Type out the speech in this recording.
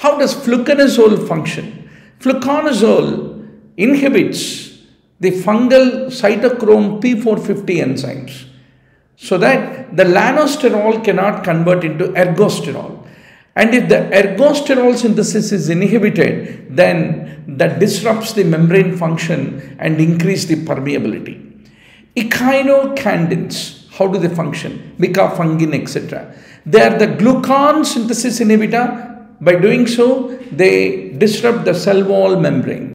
How does fluconazole function? Fluconazole inhibits the fungal cytochrome P450 enzymes so that the lanosterol cannot convert into ergosterol. And if the ergosterol synthesis is inhibited, then that disrupts the membrane function and increase the permeability. Echinocandins, how do they function? Micafungin, etc. They are the glucan synthesis inhibitor. By doing so, they disrupt the cell wall membrane.